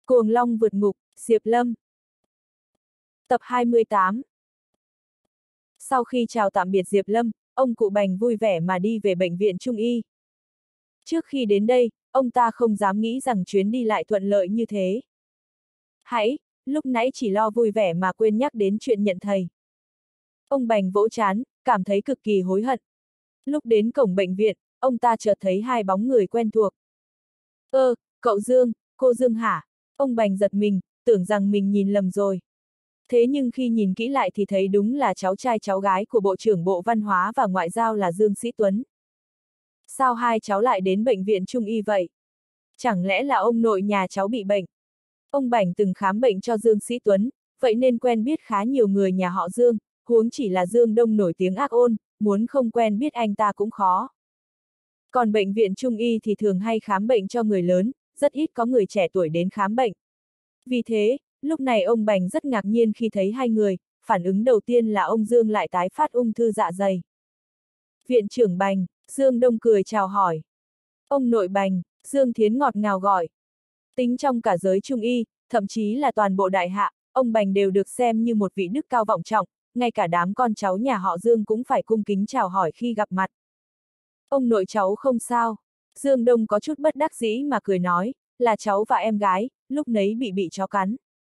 Cuồng Long vượt ngục, Diệp Lâm. Tập 28. Sau khi chào tạm biệt Diệp Lâm, ông cụ Bành vui vẻ mà đi về bệnh viện Trung y. Trước khi đến đây, ông ta không dám nghĩ rằng chuyến đi lại thuận lợi như thế. Lúc nãy chỉ lo vui vẻ mà quên nhắc đến chuyện nhận thầy. Ông Bành vỗ trán, cảm thấy cực kỳ hối hận. Lúc đến cổng bệnh viện, ông ta chợt thấy hai bóng người quen thuộc. Cậu Dương, cô Dương hả? Ông Bành giật mình, tưởng rằng mình nhìn lầm rồi. Thế nhưng khi nhìn kỹ lại thì thấy đúng là cháu trai cháu gái của Bộ trưởng Bộ Văn hóa và Ngoại giao là Dương Sĩ Tuấn. Sao hai cháu lại đến bệnh viện Trung y vậy? Chẳng lẽ là ông nội nhà cháu bị bệnh? Ông Bành từng khám bệnh cho Dương Sĩ Tuấn, vậy nên quen biết khá nhiều người nhà họ Dương, huống chỉ là Dương Đông nổi tiếng ác ôn, muốn không quen biết anh ta cũng khó. Còn bệnh viện Trung y thì thường hay khám bệnh cho người lớn, rất ít có người trẻ tuổi đến khám bệnh. Vì thế, lúc này ông Bành rất ngạc nhiên khi thấy hai người, phản ứng đầu tiên là ông Dương lại tái phát ung thư dạ dày. Viện trưởng Bành, Dương Đông cười chào hỏi. Ông nội Bành, Dương Thiến ngọt ngào gọi. Tính trong cả giới Trung y, thậm chí là toàn bộ đại hạ, ông Bành đều được xem như một vị đức cao vọng trọng, ngay cả đám con cháu nhà họ Dương cũng phải cung kính chào hỏi khi gặp mặt. Ông nội cháu không sao. Dương Đông có chút bất đắc dĩ mà cười nói, là cháu và em gái, lúc nấy bị chó cắn.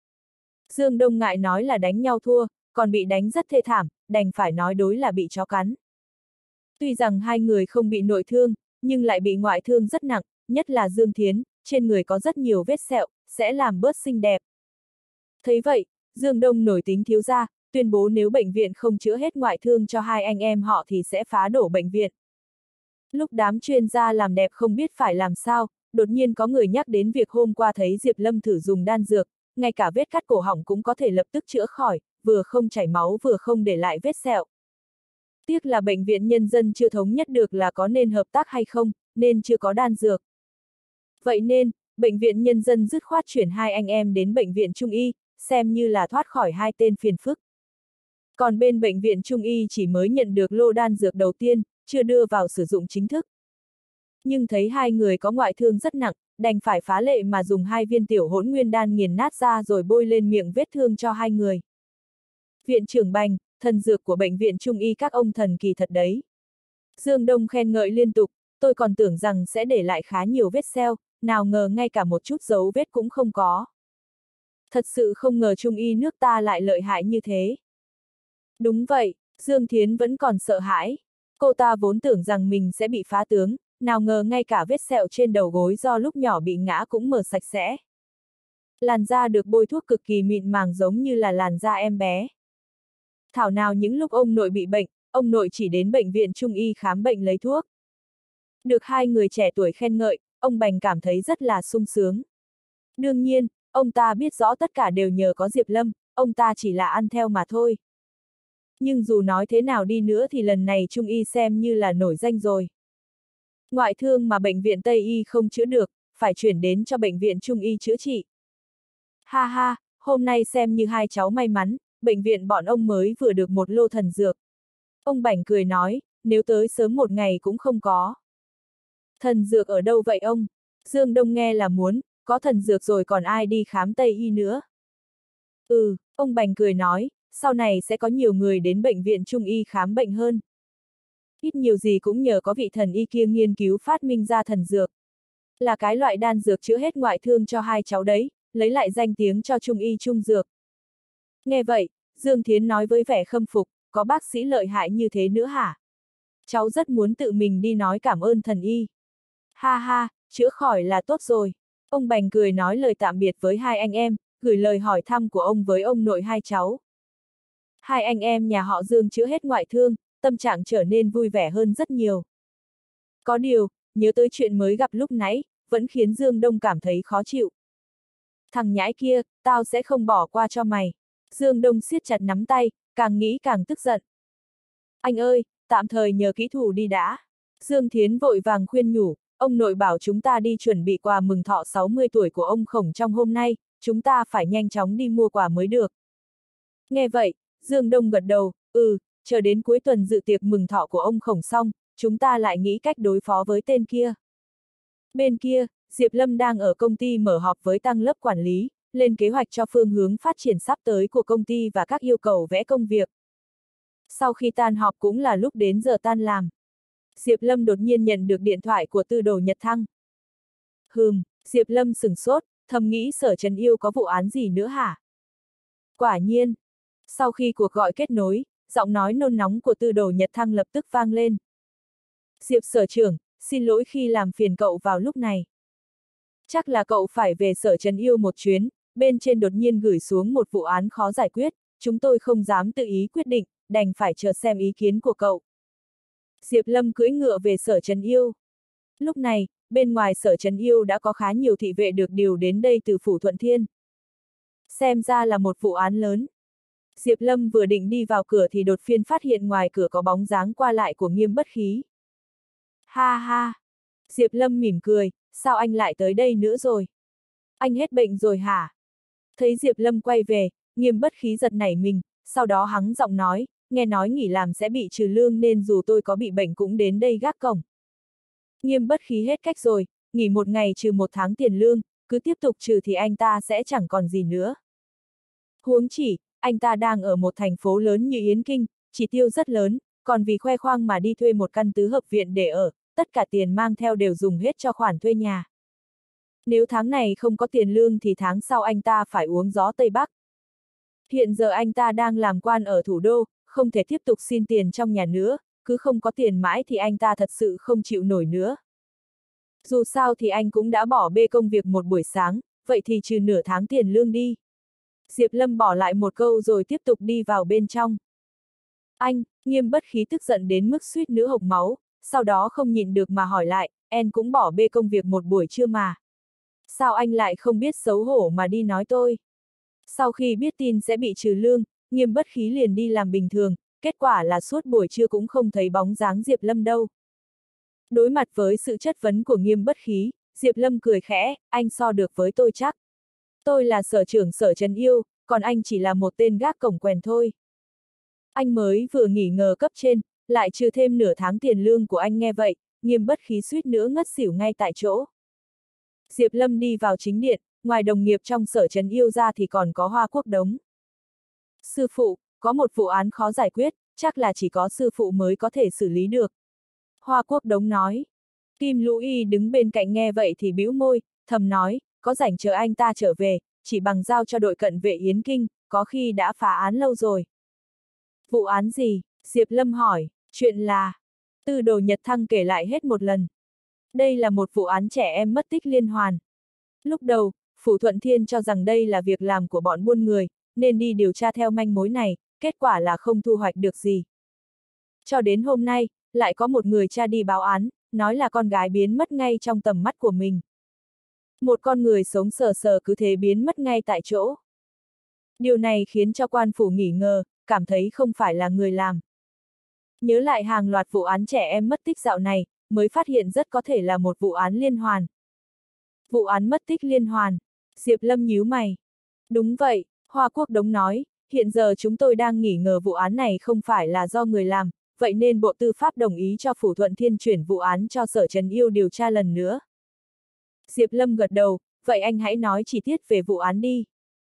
Dương Đông ngại nói là đánh nhau thua, còn bị đánh rất thê thảm, đành phải nói đối là bị chó cắn. Tuy rằng hai người không bị nội thương, nhưng lại bị ngoại thương rất nặng, nhất là Dương Thiến, trên người có rất nhiều vết sẹo, sẽ làm bớt xinh đẹp. Thấy vậy, Dương Đông nổi tính thiếu gia, tuyên bố nếu bệnh viện không chữa hết ngoại thương cho hai anh em họ thì sẽ phá đổ bệnh viện. Lúc đám chuyên gia làm đẹp không biết phải làm sao, đột nhiên có người nhắc đến việc hôm qua thấy Diệp Lâm thử dùng đan dược, ngay cả vết cắt cổ họng cũng có thể lập tức chữa khỏi, vừa không chảy máu vừa không để lại vết sẹo. Tiếc là bệnh viện nhân dân chưa thống nhất được là có nên hợp tác hay không, nên chưa có đan dược. Vậy nên, bệnh viện nhân dân dứt khoát chuyển hai anh em đến bệnh viện Trung y, xem như là thoát khỏi hai tên phiền phức. Còn bên bệnh viện Trung y chỉ mới nhận được lô đan dược đầu tiên, chưa đưa vào sử dụng chính thức. Nhưng thấy hai người có ngoại thương rất nặng, đành phải phá lệ mà dùng hai viên tiểu hỗn nguyên đan nghiền nát ra rồi bôi lên miệng vết thương cho hai người. Viện trưởng Bành, thần dược của bệnh viện Trung y các ông thần kỳ thật đấy. Dương Đông khen ngợi liên tục, tôi còn tưởng rằng sẽ để lại khá nhiều vết sẹo, nào ngờ ngay cả một chút dấu vết cũng không có. Thật sự không ngờ Trung y nước ta lại lợi hại như thế. Đúng vậy, Dương Thiến vẫn còn sợ hãi. Cô ta vốn tưởng rằng mình sẽ bị phá tướng, nào ngờ ngay cả vết sẹo trên đầu gối do lúc nhỏ bị ngã cũng mờ sạch sẽ. Làn da được bôi thuốc cực kỳ mịn màng giống như là làn da em bé. Thảo nào những lúc ông nội bị bệnh, ông nội chỉ đến bệnh viện Trung y khám bệnh lấy thuốc. Được hai người trẻ tuổi khen ngợi, ông Bành cảm thấy rất là sung sướng. Đương nhiên, ông ta biết rõ tất cả đều nhờ có Diệp Lâm, ông ta chỉ là ăn theo mà thôi. Nhưng dù nói thế nào đi nữa thì lần này Trung y xem như là nổi danh rồi. Ngoại thương mà bệnh viện Tây y không chữa được, phải chuyển đến cho bệnh viện Trung y chữa trị. Ha ha, hôm nay xem như hai cháu may mắn, bệnh viện bọn ông mới vừa được một lô thần dược. Ông Bảnh cười nói, nếu tới sớm một ngày cũng không có. Thần dược ở đâu vậy ông? Dương Đông nghe là muốn, có thần dược rồi còn ai đi khám Tây y nữa. Ông Bành cười nói, sau này sẽ có nhiều người đến bệnh viện Trung y khám bệnh hơn. Ít nhiều gì cũng nhờ có vị thần y kia nghiên cứu phát minh ra thần dược. Là cái loại đan dược chữa hết ngoại thương cho hai cháu đấy, lấy lại danh tiếng cho Trung y Trung dược. Nghe vậy, Dương Thiến nói với vẻ khâm phục, có bác sĩ lợi hại như thế nữa hả? Cháu rất muốn tự mình đi nói cảm ơn thần y. Ha ha, chữa khỏi là tốt rồi. Ông Bành cười nói lời tạm biệt với hai anh em, gửi lời hỏi thăm của ông với ông nội hai cháu. Hai anh em nhà họ Dương chữa hết ngoại thương, tâm trạng trở nên vui vẻ hơn rất nhiều. Có điều, nhớ tới chuyện mới gặp lúc nãy, vẫn khiến Dương Đông cảm thấy khó chịu. Thằng nhãi kia, tao sẽ không bỏ qua cho mày. Dương Đông siết chặt nắm tay, càng nghĩ càng tức giận. Anh ơi, tạm thời nhờ kỹ thủ đi đã. Dương Thiến vội vàng khuyên nhủ, ông nội bảo chúng ta đi chuẩn bị quà mừng thọ 60 tuổi của ông Khổng trong hôm nay, chúng ta phải nhanh chóng đi mua quà mới được. Nghe vậy, Dương Đông gật đầu, chờ đến cuối tuần dự tiệc mừng thọ của ông Khổng xong, chúng ta lại nghĩ cách đối phó với tên kia. Bên kia, Diệp Lâm đang ở công ty mở họp với tăng lớp quản lý, lên kế hoạch cho phương hướng phát triển sắp tới của công ty và các yêu cầu vẽ công việc. Sau khi tan họp cũng là lúc đến giờ tan làm. Diệp Lâm đột nhiên nhận được điện thoại của Tư Đồ Nhật Thăng. Diệp Lâm sửng sốt, thầm nghĩ Sở Trần Yêu có vụ án gì nữa hả? Quả nhiên, sau khi cuộc gọi kết nối, giọng nói nôn nóng của Tư Đồ Nhật Thăng lập tức vang lên. Diệp Sở trưởng, xin lỗi khi làm phiền cậu vào lúc này. Chắc là cậu phải về Sở Trần Yêu một chuyến, bên trên đột nhiên gửi xuống một vụ án khó giải quyết, chúng tôi không dám tự ý quyết định, đành phải chờ xem ý kiến của cậu. Diệp Lâm cưỡi ngựa về Sở Trần Yêu. Lúc này, bên ngoài Sở Trần Yêu đã có khá nhiều thị vệ được điều đến đây từ Phủ Thuận Thiên. Xem ra là một vụ án lớn. Diệp Lâm vừa định đi vào cửa thì đột nhiên phát hiện ngoài cửa có bóng dáng qua lại của Nghiêm Bất Khí. Ha ha! Diệp Lâm mỉm cười, sao anh lại tới đây nữa rồi? Anh hết bệnh rồi hả? Thấy Diệp Lâm quay về, Nghiêm Bất Khí giật nảy mình, sau đó hắng giọng nói, nghe nói nghỉ làm sẽ bị trừ lương nên dù tôi có bị bệnh cũng đến đây gác cổng. Nghiêm Bất Khí hết cách rồi, nghỉ một ngày trừ một tháng tiền lương, cứ tiếp tục trừ thì anh ta sẽ chẳng còn gì nữa. Huống chỉ, anh ta đang ở một thành phố lớn như Yến Kinh, chi tiêu rất lớn, còn vì khoe khoang mà đi thuê một căn tứ hợp viện để ở, tất cả tiền mang theo đều dùng hết cho khoản thuê nhà. Nếu tháng này không có tiền lương thì tháng sau anh ta phải uống gió Tây Bắc. Hiện giờ anh ta đang làm quan ở thủ đô, không thể tiếp tục xin tiền trong nhà nữa, cứ không có tiền mãi thì anh ta thật sự không chịu nổi nữa. Dù sao thì anh cũng đã bỏ bê công việc một buổi sáng, vậy thì trừ nửa tháng tiền lương đi. Diệp Lâm bỏ lại một câu rồi tiếp tục đi vào bên trong. Anh, Nghiêm Bất Khí tức giận đến mức suýt nữa hộc máu, sau đó không nhịn được mà hỏi lại, em cũng bỏ bê công việc một buổi trưa mà. Sao anh lại không biết xấu hổ mà đi nói tôi? Sau khi biết tin sẽ bị trừ lương, Nghiêm Bất Khí liền đi làm bình thường, kết quả là suốt buổi trưa cũng không thấy bóng dáng Diệp Lâm đâu. Đối mặt với sự chất vấn của Nghiêm Bất Khí, Diệp Lâm cười khẽ, anh so được với tôi chắc. Tôi là sở trưởng Sở Trần Yêu, còn anh chỉ là một tên gác cổng quèn thôi. Anh mới vừa nghỉ ngờ cấp trên, lại trừ thêm nửa tháng tiền lương của anh nghe vậy, Nghiêm Bất Khí suýt nữa ngất xỉu ngay tại chỗ. Diệp Lâm đi vào chính điện, ngoài đồng nghiệp trong Sở Trần Yêu ra thì còn có Hoa Quốc Đống. Sư phụ, có một vụ án khó giải quyết, chắc là chỉ có sư phụ mới có thể xử lý được. Hoa Quốc Đống nói. Kim Lũ Y đứng bên cạnh nghe vậy thì bĩu môi, thầm nói, có rảnh chờ anh ta trở về, chỉ bằng giao cho đội cận vệ Yến Kinh, có khi đã phá án lâu rồi. Vụ án gì? Diệp Lâm hỏi, chuyện là... Tư Đồ Nhật Thăng kể lại hết một lần. Đây là một vụ án trẻ em mất tích liên hoàn. Lúc đầu, Phủ Thuận Thiên cho rằng đây là việc làm của bọn buôn người, nên đi điều tra theo manh mối này, kết quả là không thu hoạch được gì. Cho đến hôm nay, lại có một người cha đi báo án, nói là con gái biến mất ngay trong tầm mắt của mình. Một con người sống sờ sờ cứ thế biến mất ngay tại chỗ. Điều này khiến cho quan phủ nghỉ ngờ, cảm thấy không phải là người làm. Nhớ lại hàng loạt vụ án trẻ em mất tích dạo này, mới phát hiện rất có thể là một vụ án liên hoàn. Vụ án mất tích liên hoàn. Diệp Lâm nhíu mày. Đúng vậy, Hoa Quốc Đống nói, hiện giờ chúng tôi đang nghi ngờ vụ án này không phải là do người làm, vậy nên Bộ Tư pháp đồng ý cho Phủ Thuận Thiên chuyển vụ án cho Sở Trần Yêu điều tra lần nữa. Diệp Lâm gật đầu, vậy anh hãy nói chi tiết về vụ án đi.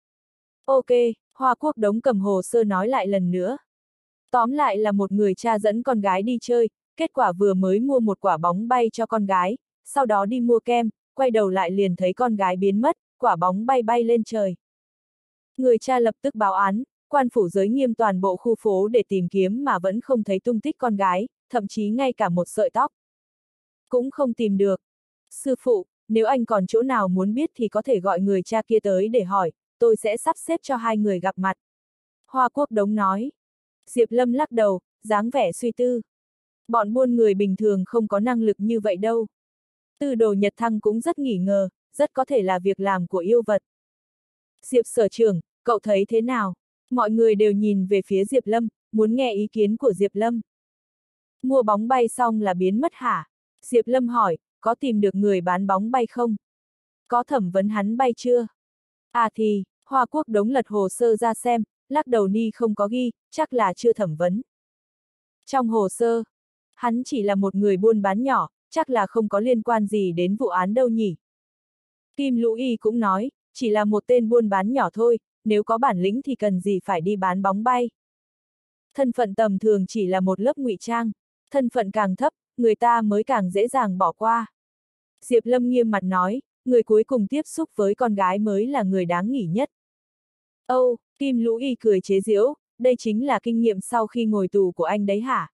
Ok, Hoa Quốc Đống cầm hồ sơ nói lại lần nữa. Tóm lại là một người cha dẫn con gái đi chơi, kết quả vừa mới mua một quả bóng bay cho con gái, sau đó đi mua kem, quay đầu lại liền thấy con gái biến mất, quả bóng bay bay lên trời. Người cha lập tức báo án, quan phủ giới nghiêm toàn bộ khu phố để tìm kiếm mà vẫn không thấy tung tích con gái, thậm chí ngay cả một sợi tóc cũng không tìm được. Sư phụ, nếu anh còn chỗ nào muốn biết thì có thể gọi người cha kia tới để hỏi, tôi sẽ sắp xếp cho hai người gặp mặt. Hoa Quốc Đống nói. Diệp Lâm lắc đầu, dáng vẻ suy tư. Bọn buôn người bình thường không có năng lực như vậy đâu. Tư Đồ Nhật Thăng cũng rất nghi ngờ, rất có thể là việc làm của yêu vật. Diệp sở trưởng, cậu thấy thế nào? Mọi người đều nhìn về phía Diệp Lâm, muốn nghe ý kiến của Diệp Lâm. Mua bóng bay xong là biến mất hả? Diệp Lâm hỏi, có tìm được người bán bóng bay không? Có thẩm vấn hắn bay chưa? À thì, Hoa Quốc Đống lật hồ sơ ra xem, lắc đầu ni không có ghi, chắc là chưa thẩm vấn. Trong hồ sơ, hắn chỉ là một người buôn bán nhỏ, chắc là không có liên quan gì đến vụ án đâu nhỉ. Kim Lũ Y cũng nói, chỉ là một tên buôn bán nhỏ thôi, nếu có bản lĩnh thì cần gì phải đi bán bóng bay. Thân phận tầm thường chỉ là một lớp ngụy trang, thân phận càng thấp, người ta mới càng dễ dàng bỏ qua. Diệp Lâm nghiêm mặt nói, người cuối cùng tiếp xúc với con gái mới là người đáng nghi nhất. Âu, Kim Lũ Y cười chế giễu, đây chính là kinh nghiệm sau khi ngồi tù của anh đấy hả?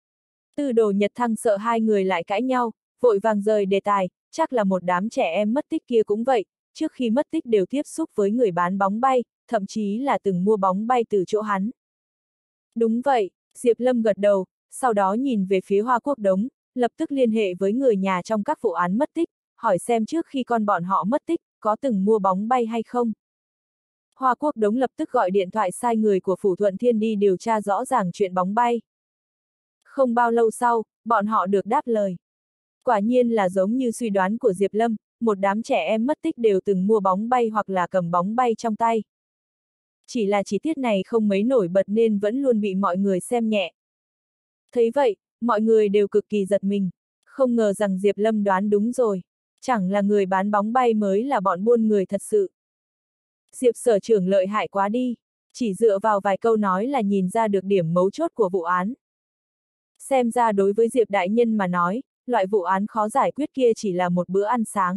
Tư Đồ Nhật Thăng sợ hai người lại cãi nhau, vội vàng rời đề tài, chắc là một đám trẻ em mất tích kia cũng vậy, trước khi mất tích đều tiếp xúc với người bán bóng bay, thậm chí là từng mua bóng bay từ chỗ hắn. Đúng vậy, Diệp Lâm gật đầu, sau đó nhìn về phía Hoa Quốc Đống, lập tức liên hệ với người nhà trong các vụ án mất tích, hỏi xem trước khi con bọn họ mất tích, có từng mua bóng bay hay không. Hoa Quốc Đống lập tức gọi điện thoại sai người của Phủ Thuận Thiên đi điều tra rõ ràng chuyện bóng bay. Không bao lâu sau, bọn họ được đáp lời. Quả nhiên là giống như suy đoán của Diệp Lâm, một đám trẻ em mất tích đều từng mua bóng bay hoặc là cầm bóng bay trong tay. Chỉ là chi tiết này không mấy nổi bật nên vẫn luôn bị mọi người xem nhẹ. Thấy vậy, mọi người đều cực kỳ giật mình, không ngờ rằng Diệp Lâm đoán đúng rồi. Chẳng là người bán bóng bay mới là bọn buôn người thật sự. Diệp sở trưởng lợi hại quá đi, chỉ dựa vào vài câu nói là nhìn ra được điểm mấu chốt của vụ án. Xem ra đối với Diệp đại nhân mà nói, loại vụ án khó giải quyết kia chỉ là một bữa ăn sáng.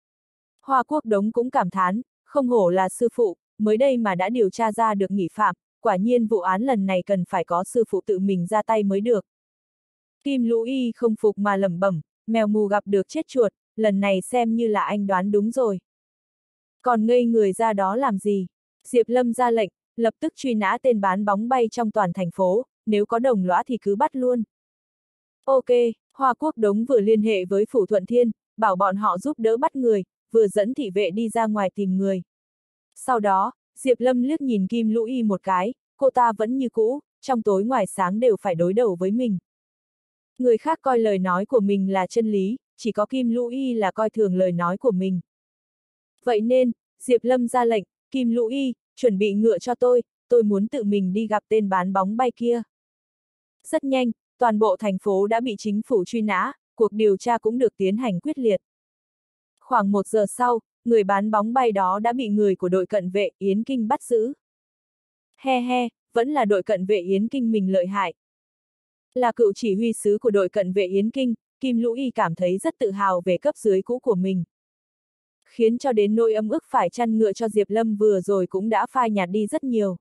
Hoa Quốc Đống cũng cảm thán, không hổ là sư phụ, mới đây mà đã điều tra ra được nghi phạm, quả nhiên vụ án lần này cần phải có sư phụ tự mình ra tay mới được. Kim Lũ Y không phục mà lẩm bẩm, mèo mù gặp được chết chuột, lần này xem như là anh đoán đúng rồi. Còn ngây người ra đó làm gì? Diệp Lâm ra lệnh, lập tức truy nã tên bán bóng bay trong toàn thành phố, nếu có đồng lõa thì cứ bắt luôn. Ok, Hoa Quốc Đống vừa liên hệ với Phủ Thuận Thiên, bảo bọn họ giúp đỡ bắt người, vừa dẫn thị vệ đi ra ngoài tìm người. Sau đó, Diệp Lâm liếc nhìn Kim Lũ Y một cái, cô ta vẫn như cũ, trong tối ngoài sáng đều phải đối đầu với mình. Người khác coi lời nói của mình là chân lý, chỉ có Kim Lũ Y là coi thường lời nói của mình. Vậy nên, Diệp Lâm ra lệnh, Kim Lũ Y, chuẩn bị ngựa cho tôi muốn tự mình đi gặp tên bán bóng bay kia. Rất nhanh, toàn bộ thành phố đã bị chính phủ truy nã, cuộc điều tra cũng được tiến hành quyết liệt. Khoảng 1 giờ sau, người bán bóng bay đó đã bị người của đội cận vệ Yến Kinh bắt giữ. He he, vẫn là đội cận vệ Yến Kinh mình lợi hại. Là cựu chỉ huy sứ của đội cận vệ Yến Kinh, Kim Lũ Y cảm thấy rất tự hào về cấp dưới cũ của mình. Khiến cho đến nỗi ấm ức phải chăn ngựa cho Diệp Lâm vừa rồi cũng đã phai nhạt đi rất nhiều.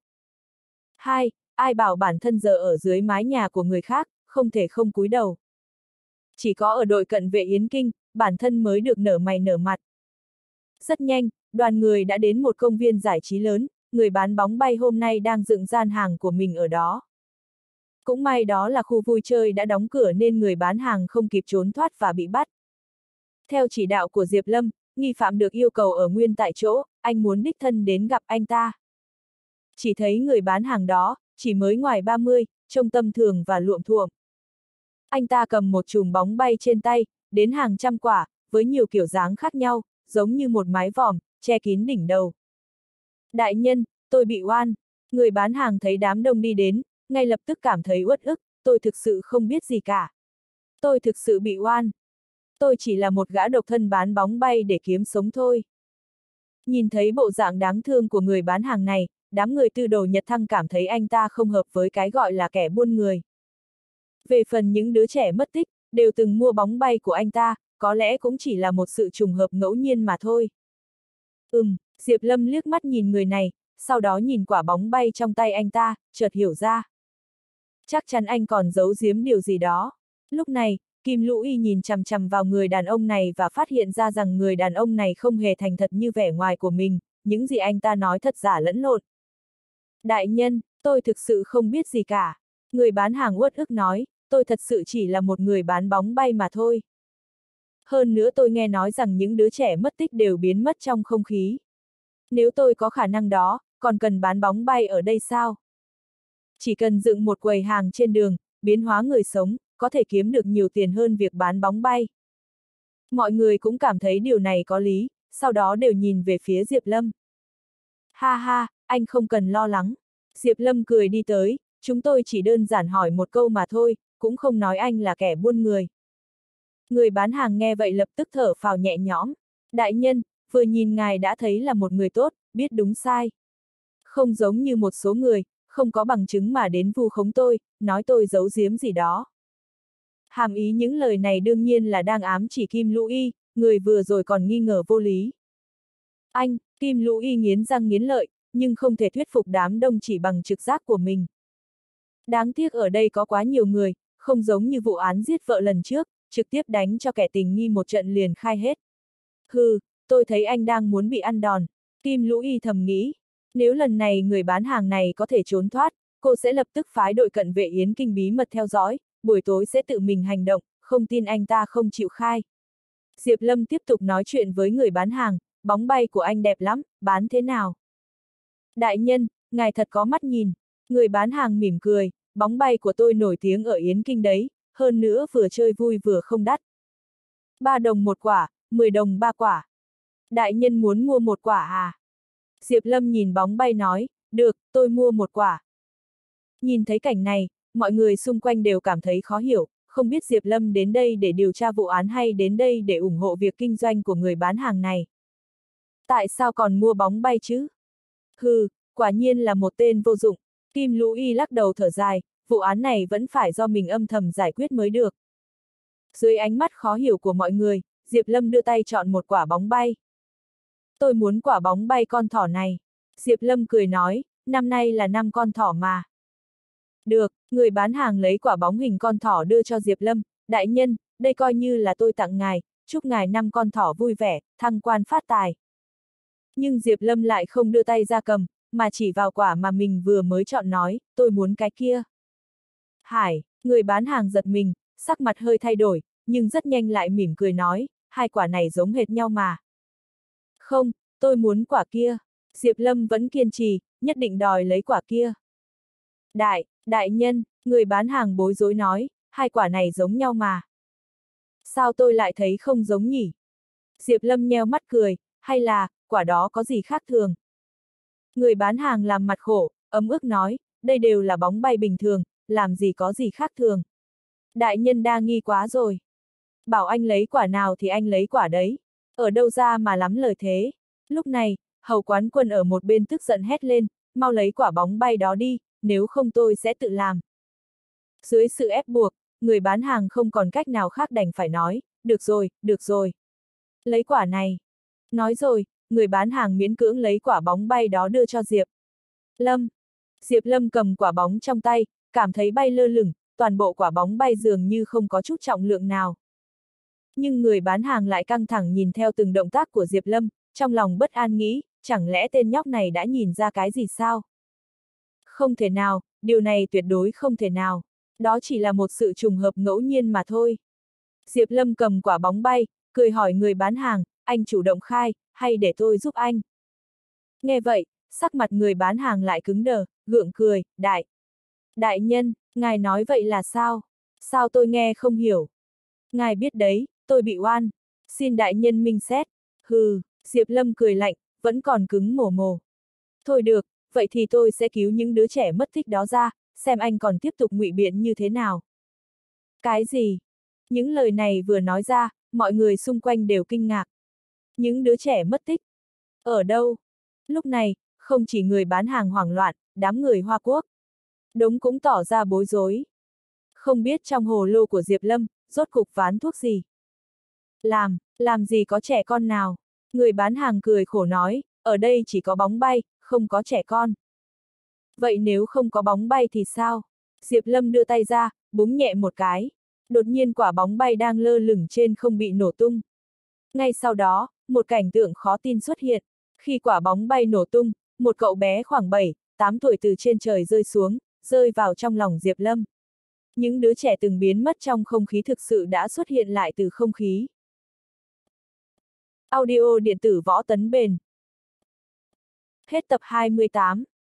Ai bảo bản thân giờ ở dưới mái nhà của người khác, không thể không cúi đầu. Chỉ có ở đội cận vệ Yến Kinh, bản thân mới được nở mày nở mặt. Rất nhanh, đoàn người đã đến một công viên giải trí lớn, người bán bóng bay hôm nay đang dựng gian hàng của mình ở đó. Cũng may đó là khu vui chơi đã đóng cửa nên người bán hàng không kịp trốn thoát và bị bắt. Theo chỉ đạo của Diệp Lâm, nghi phạm được yêu cầu ở nguyên tại chỗ, anh muốn đích thân đến gặp anh ta. Chỉ thấy người bán hàng đó, chỉ mới ngoài 30, trông tầm thường và luộm thuộm. Anh ta cầm một chùm bóng bay trên tay, đến hàng trăm quả, với nhiều kiểu dáng khác nhau, giống như một mái vòm, che kín đỉnh đầu. Đại nhân, tôi bị oan. Người bán hàng thấy đám đông đi đến, ngay lập tức cảm thấy uất ức, tôi thực sự không biết gì cả. Tôi thực sự bị oan. Tôi chỉ là một gã độc thân bán bóng bay để kiếm sống thôi. Nhìn thấy bộ dạng đáng thương của người bán hàng này, đám người Tư Đồ Nhật Thăng cảm thấy anh ta không hợp với cái gọi là kẻ buôn người. Về phần những đứa trẻ mất tích, đều từng mua bóng bay của anh ta, có lẽ cũng chỉ là một sự trùng hợp ngẫu nhiên mà thôi. Diệp Lâm liếc mắt nhìn người này, sau đó nhìn quả bóng bay trong tay anh ta, chợt hiểu ra. Chắc chắn anh còn giấu giếm điều gì đó. Lúc này, Kim Lũ Y nhìn chằm chằm vào người đàn ông này và phát hiện ra rằng người đàn ông này không hề thành thật như vẻ ngoài của mình, những gì anh ta nói thật giả lẫn lộn. Đại nhân, tôi thực sự không biết gì cả. Người bán hàng uất ức nói, tôi thật sự chỉ là một người bán bóng bay mà thôi. Hơn nữa tôi nghe nói rằng những đứa trẻ mất tích đều biến mất trong không khí. Nếu tôi có khả năng đó, còn cần bán bóng bay ở đây sao? Chỉ cần dựng một quầy hàng trên đường, biến hóa người sống, có thể kiếm được nhiều tiền hơn việc bán bóng bay. Mọi người cũng cảm thấy điều này có lý, sau đó đều nhìn về phía Diệp Lâm. Ha ha, anh không cần lo lắng. Diệp Lâm cười đi tới, chúng tôi chỉ đơn giản hỏi một câu mà thôi, cũng không nói anh là kẻ buôn người. Người bán hàng nghe vậy lập tức thở phào nhẹ nhõm. Đại nhân, vừa nhìn ngài đã thấy là một người tốt, biết đúng sai. Không giống như một số người, không có bằng chứng mà đến vu khống tôi, nói tôi giấu giếm gì đó. Hàm ý những lời này đương nhiên là đang ám chỉ Kim Lũ Y, người vừa rồi còn nghi ngờ vô lý. Anh, Kim Lũ Y nghiến răng nghiến lợi, nhưng không thể thuyết phục đám đông chỉ bằng trực giác của mình. Đáng tiếc ở đây có quá nhiều người, không giống như vụ án giết vợ lần trước, trực tiếp đánh cho kẻ tình nghi một trận liền khai hết. Hừ, tôi thấy anh đang muốn bị ăn đòn, Kim Lũ Y thầm nghĩ. Nếu lần này người bán hàng này có thể trốn thoát, cô sẽ lập tức phái đội cận vệ Yến Kinh bí mật theo dõi, buổi tối sẽ tự mình hành động, không tin anh ta không chịu khai. Diệp Lâm tiếp tục nói chuyện với người bán hàng, bóng bay của anh đẹp lắm, bán thế nào? Đại nhân, ngài thật có mắt nhìn. Người bán hàng mỉm cười, bóng bay của tôi nổi tiếng ở Yến Kinh đấy, hơn nữa vừa chơi vui vừa không đắt. 3 đồng một quả, 10 đồng 3 quả. Đại nhân muốn mua một quả à? Diệp Lâm nhìn bóng bay nói, được, tôi mua một quả. Nhìn thấy cảnh này, mọi người xung quanh đều cảm thấy khó hiểu, không biết Diệp Lâm đến đây để điều tra vụ án hay đến đây để ủng hộ việc kinh doanh của người bán hàng này. Tại sao còn mua bóng bay chứ? Hừ, quả nhiên là một tên vô dụng. Kim Lũ Y lắc đầu thở dài, vụ án này vẫn phải do mình âm thầm giải quyết mới được. Dưới ánh mắt khó hiểu của mọi người, Diệp Lâm đưa tay chọn một quả bóng bay. Tôi muốn quả bóng bay con thỏ này. Diệp Lâm cười nói, năm nay là năm con thỏ mà. Được, người bán hàng lấy quả bóng hình con thỏ đưa cho Diệp Lâm, đại nhân, đây coi như là tôi tặng ngài, chúc ngài năm con thỏ vui vẻ, thăng quan phát tài. Nhưng Diệp Lâm lại không đưa tay ra cầm, mà chỉ vào quả mà mình vừa mới chọn nói, tôi muốn cái kia. Hải, người bán hàng giật mình, sắc mặt hơi thay đổi, nhưng rất nhanh lại mỉm cười nói, hai quả này giống hệt nhau mà. Không, tôi muốn quả kia. Diệp Lâm vẫn kiên trì, nhất định đòi lấy quả kia. Đại nhân, người bán hàng bối rối nói, hai quả này giống nhau mà. Sao tôi lại thấy không giống nhỉ? Diệp Lâm nheo mắt cười, hay là, quả đó có gì khác thường? Người bán hàng làm mặt khổ, ấm ức nói, đây đều là bóng bay bình thường, làm gì có gì khác thường. Đại nhân đa nghi quá rồi. Bảo anh lấy quả nào thì anh lấy quả đấy. Ở đâu ra mà lắm lời thế. Lúc này, Hầu Quán Quân ở một bên tức giận hét lên, mau lấy quả bóng bay đó đi, nếu không tôi sẽ tự làm. Dưới sự ép buộc, người bán hàng không còn cách nào khác đành phải nói, được rồi, được rồi. Lấy quả này. Nói rồi, người bán hàng miễn cưỡng lấy quả bóng bay đó đưa cho Diệp Lâm. Diệp Lâm cầm quả bóng trong tay, cảm thấy bay lơ lửng, toàn bộ quả bóng bay dường như không có chút trọng lượng nào. Nhưng người bán hàng lại căng thẳng nhìn theo từng động tác của Diệp Lâm, trong lòng bất an nghĩ, chẳng lẽ tên nhóc này đã nhìn ra cái gì sao? Không thể nào, điều này tuyệt đối không thể nào. Đó chỉ là một sự trùng hợp ngẫu nhiên mà thôi. Diệp Lâm cầm quả bóng bay, cười hỏi người bán hàng, anh chủ động khai, hay để tôi giúp anh? Nghe vậy, sắc mặt người bán hàng lại cứng đờ, gượng cười, Đại nhân, ngài nói vậy là sao? Sao tôi nghe không hiểu? Ngài biết đấy, tôi bị oan. Xin đại nhân minh xét. Hừ, Diệp Lâm cười lạnh, vẫn còn cứng mồ mồ. Thôi được, vậy thì tôi sẽ cứu những đứa trẻ mất tích đó ra, xem anh còn tiếp tục ngụy biện như thế nào. Cái gì? Những lời này vừa nói ra, mọi người xung quanh đều kinh ngạc. Những đứa trẻ mất tích? Ở đâu? Lúc này, không chỉ người bán hàng hoảng loạn, đám người Hoa Quốc Đống cũng tỏ ra bối rối. Không biết trong hồ lô của Diệp Lâm, rốt cục ván thuốc gì? Làm gì có trẻ con nào? Người bán hàng cười khổ nói, ở đây chỉ có bóng bay, không có trẻ con. Vậy nếu không có bóng bay thì sao? Diệp Lâm đưa tay ra, búng nhẹ một cái. Đột nhiên quả bóng bay đang lơ lửng trên không bị nổ tung. Ngay sau đó, một cảnh tượng khó tin xuất hiện. Khi quả bóng bay nổ tung, một cậu bé khoảng 7, 8 tuổi từ trên trời rơi xuống, rơi vào trong lòng Diệp Lâm. Những đứa trẻ từng biến mất trong không khí thực sự đã xuất hiện lại từ không khí. Audio điện tử Võ Tấn Bền. Hết tập 28.